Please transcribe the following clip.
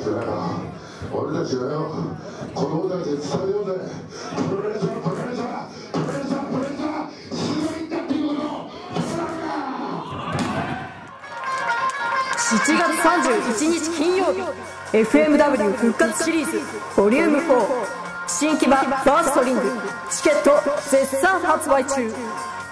じゃないか。俺たちがよ、子供たちに伝えようぜ。プロレスはプロレスはプロレスはプロレスはすごいんだっていうことを 7月31日金曜日、 FMW 復活シリーズボリューム4新木場ファーストリングチケット絶賛発売中。